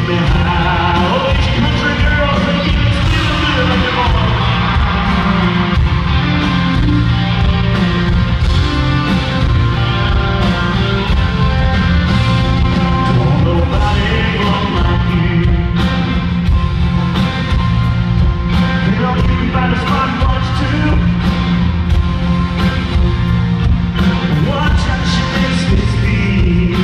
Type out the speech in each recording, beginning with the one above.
me high. Oh, these country girls, they get me still good in the morning. Don't nobody gonna like you. You know you can find a smart bunch too. Watch how she makes me speed.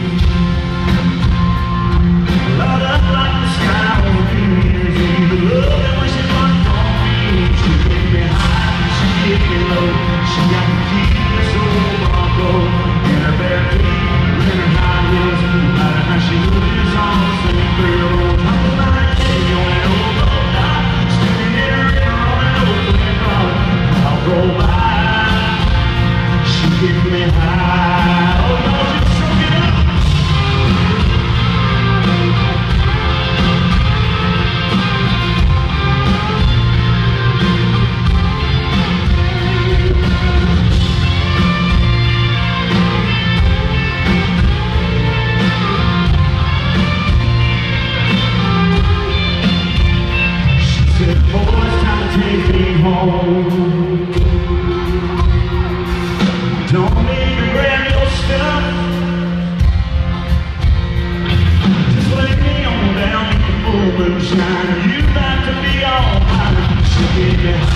Load up like the sky on New Year's Eve. Love it when she bumped on me. She get me high, she get me low. She got the keys to old Bronco in her bare feet, in her high heels. No matter how she moves on the same thrill. On top of my head, you ain't old dog. Standing there in her on an open car. I'll roll by. She get me high. Oh, Lord, you shook it up. Home. Don't need to grab your stuff. Just lay me on down in the full moonshine. You got to be all right. She get me